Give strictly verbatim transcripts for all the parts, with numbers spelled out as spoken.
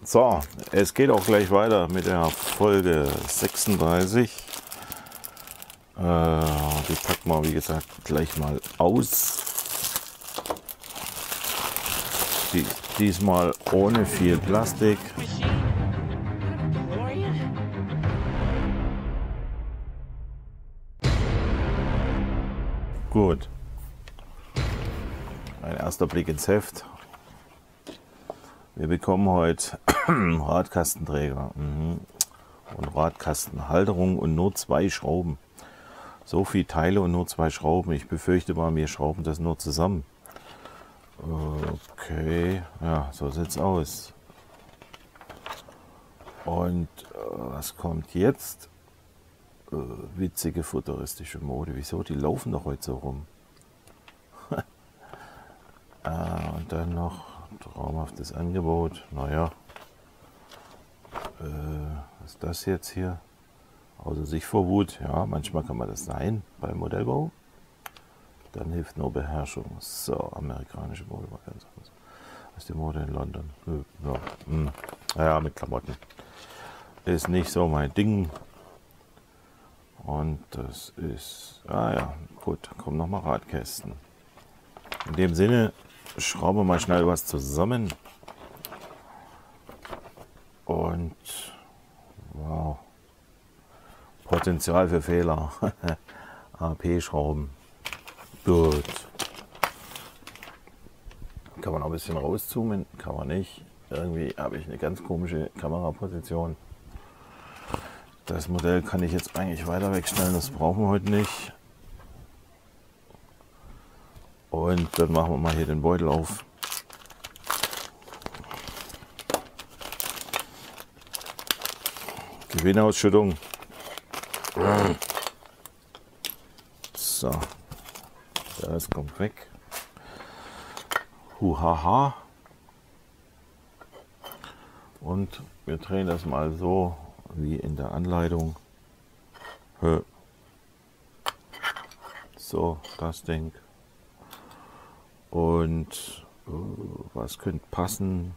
So, es geht auch gleich weiter mit der Folge sechsunddreißig. Äh, die packen wir, wie gesagt, gleich mal aus. Die, diesmal ohne viel Plastik. Gut. Ein erster Blick ins Heft. Wir bekommen heute Radkastenträger mhm. und Radkastenhalterung und nur zwei Schrauben. So viele Teile und nur zwei Schrauben. Ich befürchte mal, wir schrauben das nur zusammen. Okay, ja, so sieht es aus. Und äh, was kommt jetzt? Äh, witzige futuristische Mode. Wieso? Die laufen doch heute so rum. äh, und dann noch traumhaftes Angebot. Naja, äh, was ist das jetzt hier? Außer sich vor Wut. Ja, manchmal kann man das sein beim Modellbau. Dann hilft nur Beherrschung. So, amerikanische Mode war ganz anders. Das ist die Mode in London. Ja, hm. Naja, mit Klamotten. Ist nicht so mein Ding. Und das ist, ah ja, gut, kommen nochmal Radkästen. In dem Sinne, schrauben wir mal schnell was zusammen. Und, wow, Potenzial für Fehler. A P-Schrauben. Gut. Kann man auch ein bisschen rauszoomen? Kann man nicht. Irgendwie habe ich eine ganz komische Kameraposition. Das Modell kann ich jetzt eigentlich weiter wegstellen, das brauchen wir heute nicht. Und dann machen wir mal hier den Beutel auf. Gewinnausschüttung. So. Das kommt weg. Huhaha. Und wir drehen das mal so wie in der Anleitung. So, das Ding. Und uh, was könnte passen?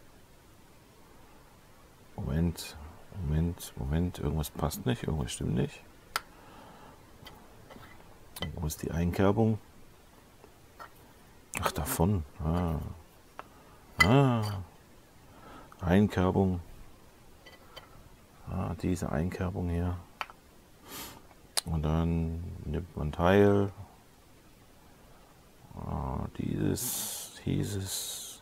Moment, Moment, Moment. Irgendwas passt nicht, irgendwas stimmt nicht. Wo ist die Einkerbung? Ach, davon. Ah. Ah. Einkerbung. Ah, diese Einkerbung hier. Und dann nimmt man Teil. Ah, dieses, dieses.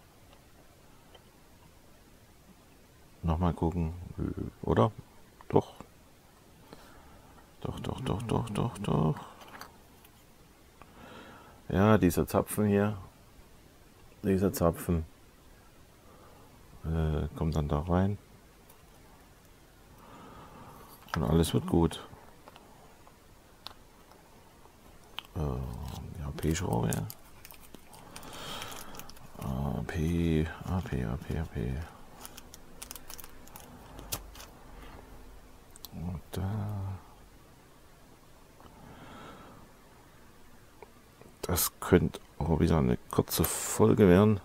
Nochmal gucken. Oder? Doch. Doch, doch, doch, doch, doch, doch. Ja, dieser Zapfen hier. Dieser Zapfen. Äh, kommt dann da rein. Und alles wird gut. Äh, ja, P-Schraube, ja. A P, A P, A P, A P. Und da. Das könnte auch wieder eine kurze Folge werden.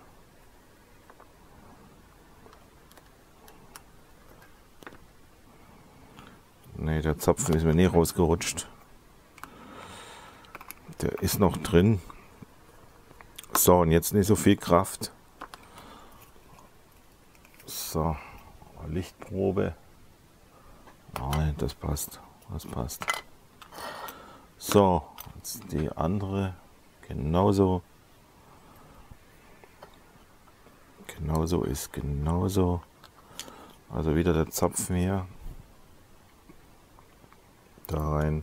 Ne, der Zapfen ist mir nie rausgerutscht. Der ist noch drin. So, und jetzt nicht so viel Kraft. So, Lichtprobe. Nein, das passt. Das passt. So, jetzt die andere. Genauso. Genauso ist genauso. Also wieder der Zapfen hier. Da rein.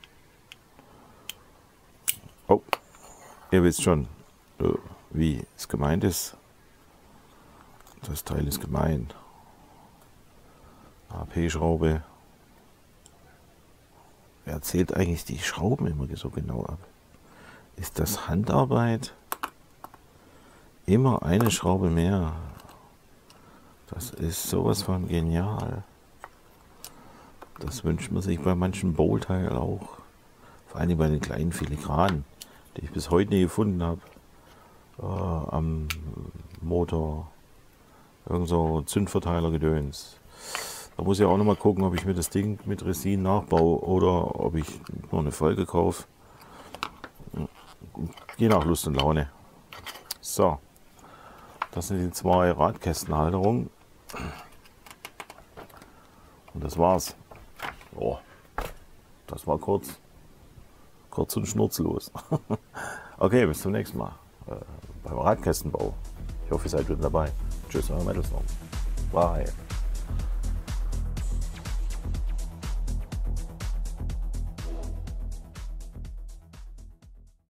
Oh, ihr wisst schon, wie es gemeint ist. Das Teil ist gemein. A P-Schraube. Wer zählt eigentlich die Schrauben immer so genau ab? Ist das Handarbeit? Immer eine Schraube mehr. Das ist sowas von genial. Das wünscht man sich bei manchen Bauteilen auch. Vor allem bei den kleinen Filigranen, die ich bis heute nie gefunden habe. Äh, am Motor, Irgend so Zündverteiler-Gedöns. Da muss ich auch noch mal gucken, ob ich mir das Ding mit Resin nachbaue oder ob ich nur eine Folge kaufe. Je nach Lust und Laune. So, das sind die zwei Radkästenhalterungen. Und das war's. Oh, das war kurz. Kurz und schnurzlos. Okay, bis zum nächsten Mal äh, beim Radkästenbau. Ich hoffe, ihr seid wieder dabei. Tschüss, euer Metalstorm. Bye.